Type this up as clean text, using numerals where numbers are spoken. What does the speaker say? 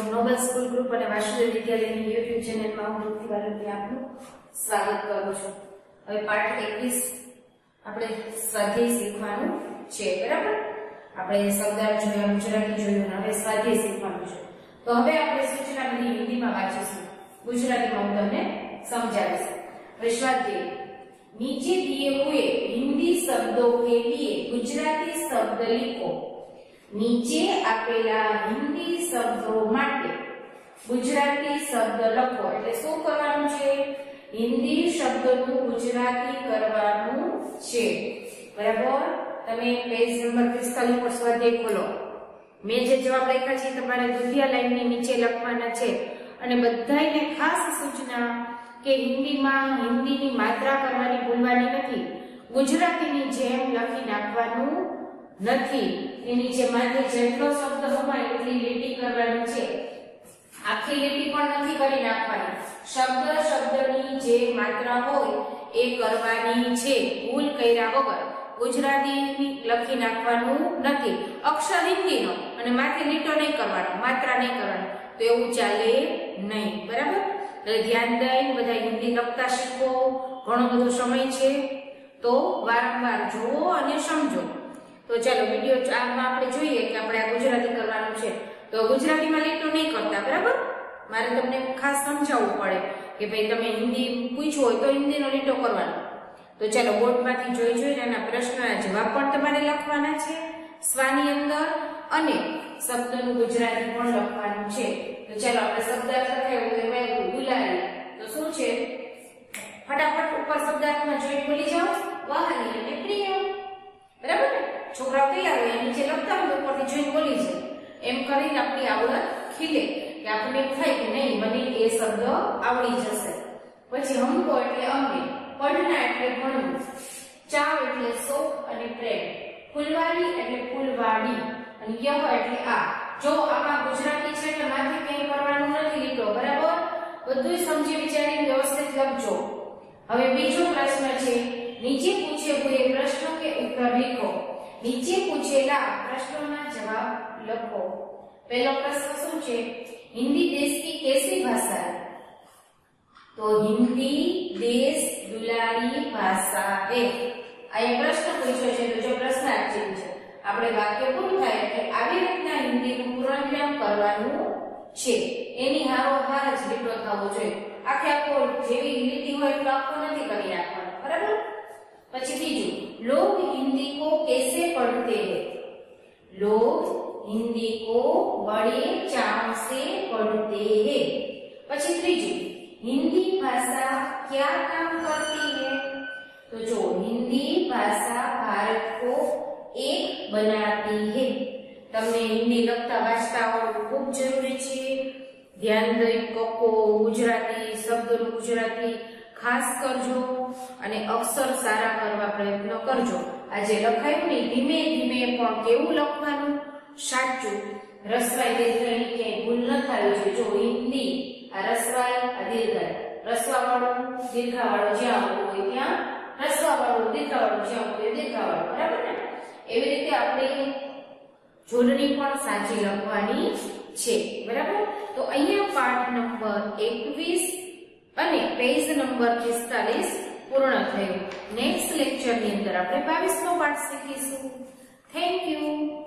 Nobel school group અને Vasudev વિદ્યાલયની YouTube ચેનલમાં હું રૂપી વાલંતી આપનું સ્વાગત કરું છું। હવે પાઠ 21 આપણે સ્વાધ્યાય શીખવાનું છે, બરાબર। આપણે શબ્દાર્થ જોયા, ગુજરાતી જોયું, હવે સ્વાધ્યાય શીખવાનું છે। તો હવે આપણે સૂચના બધી હિન્દીમાં વાંચીશું, ગુજરાતીમાં હું તમને સમજાવીશ। હવે સ્વાધ્યાય, नीचे दिए हुए हिंदी शब्दों के लिए गुजराती शब्द लिखो। नीचे आपेला हिंदी शब्दों माटे गुजराती शब्द लखो। એટલે શું કરવાનું છે? હિન્દી શબ્દનું ગુજરાતી કરવાનું છે, બરાબર। તમે પેજ નંબર 45 પર સ્વાધ્યાય ખોલો। મેં જે જવાબ લખ્યા છે તમારે દુધિયા લાઈનની નીચે લખવાના છે અને બધાયને ખાસ સૂચના કે હિન્દીમાં હિન્દીની માત્રા કરવાની ભૂલવાની નથી, ગુજરાતીની જેમ લખી નાખવાનું નથી। એની જે માથે જેટલો શબ્દ હોય એટલી લીટી કરવાની છે, આખી લીટી પણ નથી કરી નાખવાની। શબ્દ શબ્દની જે માત્રા હોય એ કરવાની છે, ભૂલ કર્યા વગર ગુજરાતી લખી નાખવાનું નથી। અક્ષર હિન્દીનો અને માથે લીટો નહીં કરવાનો, માત્રા નહીં કરવાની, તો એવું ચાલે નહીં, બરાબર। એટલે ધ્યાન દઈને બધા હિન્દી લખતા શીખો, ઘણો બધો સમય છે, તો વારંવાર જુઓ અને સમજો। તો ચાલો વિડિયો આમાં આપણે જોઈએ કે આપણે આ ગુજરાતી કરવાનું છે, તો ગુજરાતીમાં લીટો નહીં કરતા, બરાબર। મારે તમને ખાસ સમજાવવું પડે કે ભાઈ તમે હિન્દી પૂછ્યું હોય તો હિન્દીનો લીટો કરવાનો। તો ચાલો બોર્ડમાંથી જોઈને આના પ્રશ્નના જવાબ પણ તમારે લખવાના છે સ્વાની અંદર, અને શબ્દનું ગુજરાતી પણ લખવાનું છે। તો ચાલો આપણે શબ્દાર્થ લખાવ્યો ગુલારી, તો શું છે? ફટાફટ ઉપર શબ્દાર્થમાં જોઈ બોલી જાઓ, વહાલી અને પ્રિય, બરાબર ને? છોકરાઓ તૈયાર હોય નીચે લખતા હોય ઉપરથી જોઈને બોલી જાય, એમ કરીને આપણી આવડત ખીલે કે આપણને એમ થાય કે નહીં મને એ શબ્દ આવડી જશે। પછી હમકો એટલે અમને, પઢના એટલે ભણવું, ચાવ એટલે શોખ અને પ્રેમ, ફૂલવાડી એટલે ફૂલવાડી, અને યહ એટલે આ। જો આમાં ગુજરાતી છે એટલે માથે કંઈ કરવાનું નથી લીટો, બરાબર? બધું સમજી વિચારીને વ્યવસ્થિત લખજો। હવે બીજો પ્રશ્ન છે, નીચે પૂછે હુએ પ્રશ્ન કે ઉત્તર लिखो। નીચે પૂછેલા પ્રશ્નોના જવાબ લખો। પહેલો પ્રશ્ન શું છે? हिंदी देश की कैसी भाषा है? तो हिंदी देश दुलारी भाषा है। આ એક પ્રશ્ન પૂછ્યો છે, તો જો પ્રશ્નાર્થ ચિહ્ન છે, આપણે વાક્ય પૂરું થાય એટલે આવી રીતના હિન્દીનું પૂર્ણવિરામ કરવાનું છે, એની હારોહાર જ લીટો થવો જોઈએ। આખે આખો જેવી લીટી હોય એટલો આખો નથી કરી નાખવાનો, બરાબર? પછી બીજું, लोग हिंदी को कैसे पढ़ते हैं? लोग हिंदी को बड़े चाव से पढ़ते हैं। પછી ત્રીજું, हिंदी भाषा क्या काम करती है? तो जो हिंदी भाषा भारत को एक बनाती है। તમને હિન્દી લખતા વાંચતા આવડવું ખૂબ જરૂરી છે। ધ્યાન દઈ કકો ગુજરાતી શબ્દનું ગુજરાતી ખાસ કરજો અને અક્ષર સારા કરવા પ્રયત્ન કરજો। આ જે લખાયું ને ધીમે ધીમે પણ કેવું લખવાનું, સાચું, રસવાઈ દીર્ઘાઈ ક્યાંય ભૂલ ન થવી જોઈએ। જો હિન્દી આ રસવાઈ આ દીર્ઘાઈ, રસવાવાળું દીર્ઘાવાળું જ્યાં આવતું હોય ત્યાં રસવાવાળું, દીર્ઘાવાળું જ્યાં આવતું હોય દીર્ઘાવાળું, બરાબર ને? એવી રીતે આપણે જોડણી પણ સાચી લખવાની છે, બરાબર? તો અહીંયા પાઠ નંબર 21 અને પેજ નંબર 45 પૂર્ણ થયો। નેક્સ્ટ લેક્ચરની અંદર આપણે 22મો પાઠ શીખીશું। Thank you.